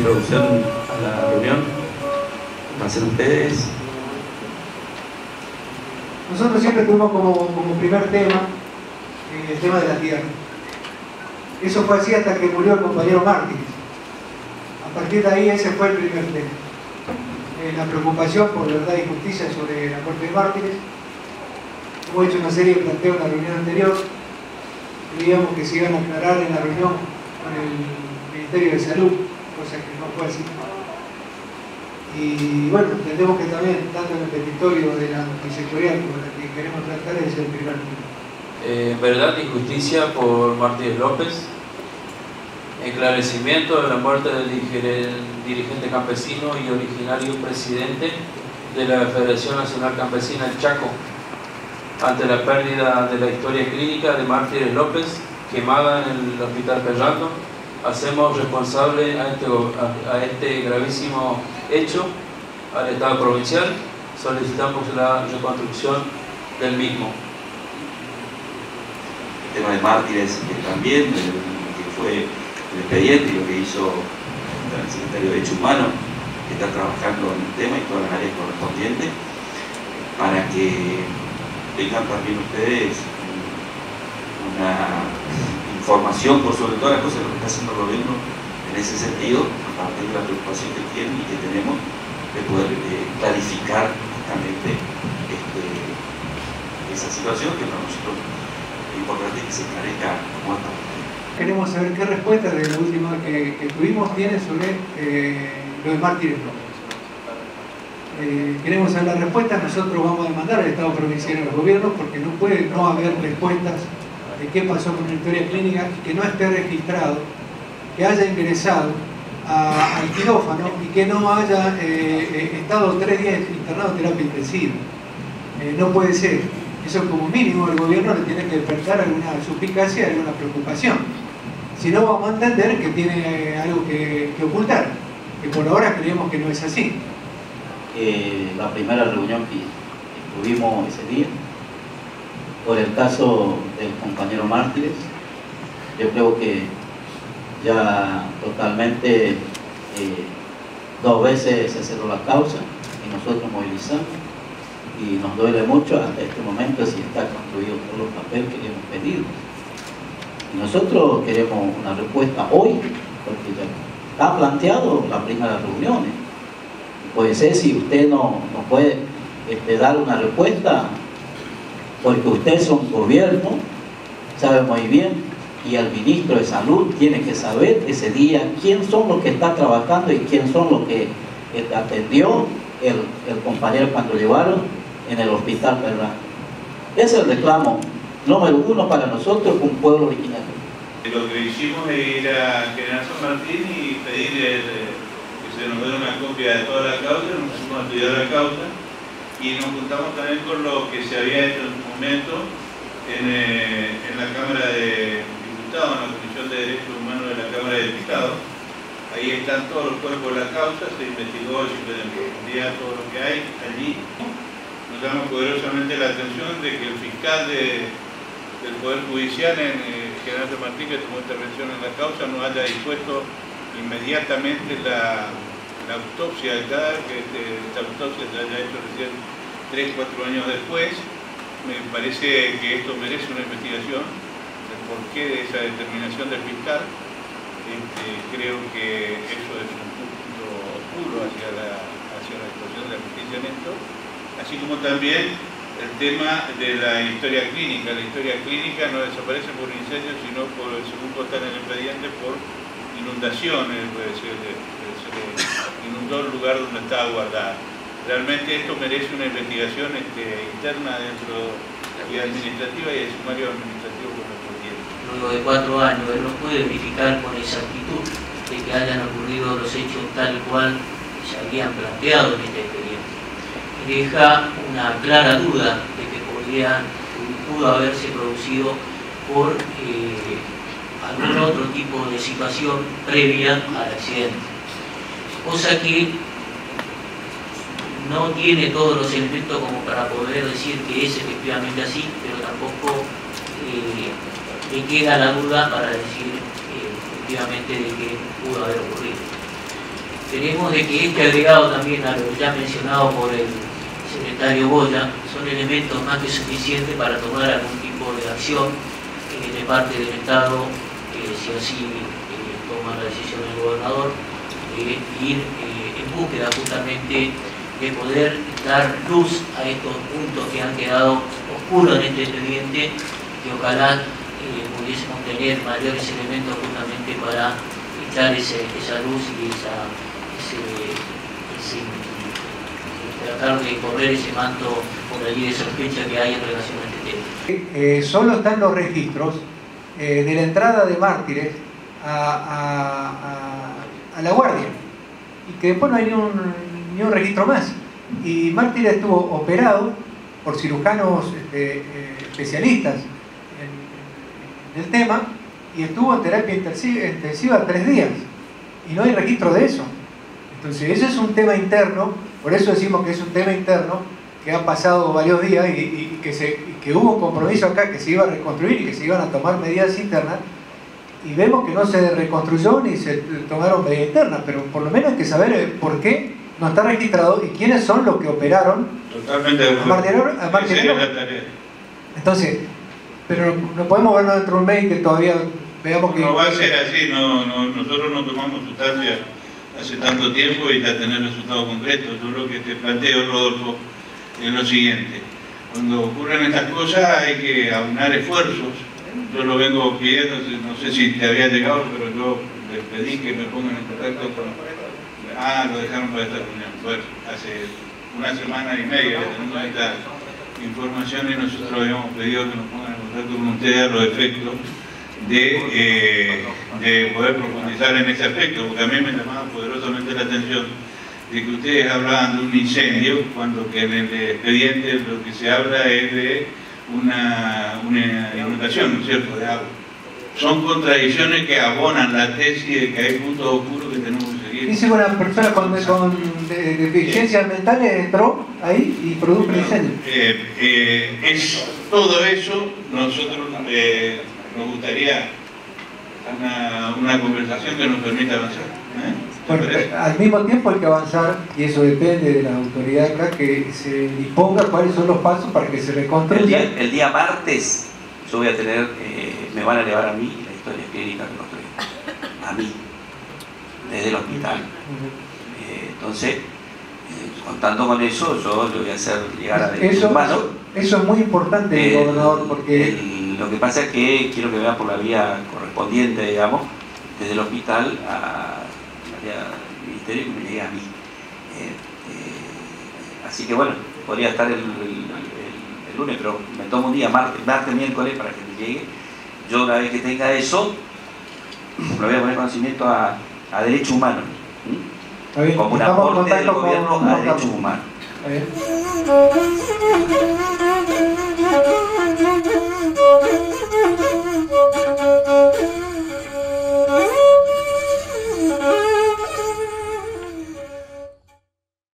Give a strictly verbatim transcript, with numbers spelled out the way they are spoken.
introducción a la reunión. ¿Pasen ustedes? Nosotros siempre tuvimos como, como primer tema eh, el tema de la tierra. Eso fue así hasta que murió el compañero Mártires. A partir de ahí ese fue el primer tema. Eh, la preocupación por verdad y justicia sobre la muerte de Mártires. Hemos hecho una serie de planteos en la reunión anterior. Creíamos que se iban a aclarar en la reunión con el Ministerio de Salud, cosa que no fue así. Y bueno, entendemos que también, tanto en el petitorio de la multisectorial como la que queremos tratar, es el primer tema. Eh, verdad y justicia por Mártires López. Esclarecimiento de la muerte del dirigente campesino y originario presidente de la Federación Nacional Campesina del Chaco, ante la pérdida de la historia clínica de Mártires López, quemada en el Hospital Perrando. Hacemos responsable a este, a, a este gravísimo hecho al Estado provincial. Solicitamos la reconstrucción del mismo. El tema de Mártires, que también, que fue el expediente y lo que hizo el secretario de Derechos Humanos, que está trabajando en el tema y todas las áreas correspondientes, para que tengan también ustedes una información por sobre todas las cosas de lo que está haciendo el gobierno en ese sentido, a partir de la preocupación que tienen y que tenemos de poder eh, clarificar justamente este, esa situación, que para nosotros es importante que se esclarezca como esta. Queremos saber qué respuesta de la última que, que tuvimos tiene sobre eh, lo de Mártires López. Eh, queremos saber la respuesta. Nosotros vamos a demandar al Estado provincial y al gobierno porque no puede no haber respuestas de qué pasó con la historia clínica y que no esté registrado, que haya ingresado a, al quirófano y que no haya eh, estado tres días internado en terapia intensiva. Eh, no puede ser. Eso como mínimo el gobierno le tiene que despertar alguna suspicacia, alguna preocupación. Si no, vamos a entender que tiene algo que, que ocultar, que por ahora creemos que no es así. Eh, la primera reunión que tuvimos ese día, por el caso del compañero Mártires, yo creo que ya totalmente eh, dos veces se cerró la causa y nosotros movilizamos y nos duele mucho hasta este momento si está construido todos los papeles que hemos pedido. Y nosotros queremos una respuesta hoy, porque ya está planteado la primera reunión. Puede ser si usted no, no puede este, dar una respuesta, porque usted es un gobierno, sabe muy bien, y el ministro de Salud tiene que saber ese día quién son los que están trabajando y quién son los que este, atendió el, el compañero cuando llevaron en el hospital Perrando. Ese es el reclamo número uno para nosotros como pueblo originario. Lo que hicimos es ir a General San Martín y pedir el, que se nos dé una copia de toda la causa, nos pusimos a estudiar la causa y nos juntamos también con lo que se había hecho en su momento en, eh, en la Cámara de Diputados, en la Comisión de Derechos Humanos de la Cámara de Diputados. Ahí están todos los cuerpos de la causa, se investigó y se profundidad todo lo que hay allí. Nos llama poderosamente la atención de que el fiscal de, del Poder Judicial en eh, General San Martín, que tomó intervención en la causa, no haya dispuesto inmediatamente la, la autopsia del cadáver, que este, esta autopsia se haya hecho recién tres, cuatro años después. Me parece que esto merece una investigación del porqué de esa determinación del fiscal. Este, creo que eso es un punto oscuro hacia la, hacia la actuación de la justicia en esto. Así como también el tema de la historia clínica. La historia clínica no desaparece por incendio, sino por, según consta en el expediente, por inundaciones. Se, se inundó el lugar donde estaba guardada. Realmente esto merece una investigación este, interna dentro y administrativa y de sumario administrativo correspondiente. Luego de cuatro años, él no puede verificar con exactitud de que hayan ocurrido los hechos tal cual se habían planteado en este expediente. Deja una clara duda de que podría, pudo haberse producido por eh, algún otro tipo de situación previa al accidente. Cosa que no tiene todos los elementos como para poder decir que es efectivamente así, pero tampoco eh, le queda la duda para decir eh, efectivamente de que pudo haber ocurrido. Creemos de que este agregado también a lo ya mencionado por el secretario Boya son elementos más que suficientes para tomar algún tipo de acción eh, de parte del Estado, eh, si así eh, toma la decisión del gobernador, de ir eh, en búsqueda justamente de poder dar luz a estos puntos que han quedado oscuros en este expediente, que ojalá eh, pudiésemos tener mayores elementos justamente para echar ese, esa luz y esa, ese, ese, tratar de correr ese manto por allí de sospecha que hay en relación a este tema. Eh, solo están los registros eh, de la entrada de Mártires a, a, a, a La Guardia, y que después no hay ni un, ni un registro más. Y Mártires estuvo operado por cirujanos este, eh, especialistas en, en el tema, y estuvo en terapia intensiva, intensiva tres días, y no hay registro de eso. Entonces ese es un tema interno, por eso decimos que es un tema interno que ha pasado varios días y, y, y, que, se, y que hubo un compromiso acá que se iba a reconstruir y que se iban a tomar medidas internas, y vemos que no se reconstruyó ni se tomaron medidas internas, pero por lo menos hay que saber por qué no está registrado y quiénes son los que operaron. Totalmente de acuerdo. A Martín, esa es la tarea. Entonces, pero no podemos vernos dentro de un mes que todavía veamos que... No va a ser así, no, no, nosotros no tomamos sustancia hace tanto tiempo y ya tener resultados concretos. Yo lo que te planteo, Rodolfo, es lo siguiente: cuando ocurren estas cosas hay que aunar esfuerzos. Yo lo vengo pidiendo, no sé si te había llegado, pero yo les pedí que me pongan en contacto con... Ah, lo dejaron para esta reunión. Bueno, hace una semana y media que tenemos esta información y nosotros habíamos pedido que nos pongan en contacto con ustedes a los efectos de, eh, de poder profundizar en ese aspecto, porque a mí me llamaba poderosamente la atención de que ustedes hablaban de un incendio, cuando que en el expediente lo que se habla es de una, una inundación, ¿no es cierto?, de agua. Son contradicciones que abonan la tesis de que hay puntos oscuros que tenemos que seguir. Dice que una persona con, con de, deficiencias mentales entró ahí y produjo un incendio. Eh, eh, es, todo eso nosotros eh, nos gustaría una, una conversación que nos permita avanzar. ¿eh? Bueno, al mismo tiempo hay que avanzar, y eso depende de la autoridad acá, que se disponga cuáles son los pasos para que se reconstruya. El día, el día martes yo voy a tener, eh, me van a llevar a mí la historia clínica que construí, a mí, desde el hospital. Eh, entonces, eh, contando con eso, yo le voy a hacer llegar a derechos humanos. Eso es muy importante, el, gobernador, porque... El, lo que pasa es que quiero que vean por la vía correspondiente, digamos, desde el hospital a al ministerio, que me llegue a mí. Eh, eh, así que bueno, podría estar el, el, el, el lunes, pero me tomo un día, martes, martes, miércoles, para que me llegue. Yo una vez que tenga eso, lo voy a poner en conocimiento a, a derechos humanos, ¿sí? Como un aporte del gobierno a derechos humanos.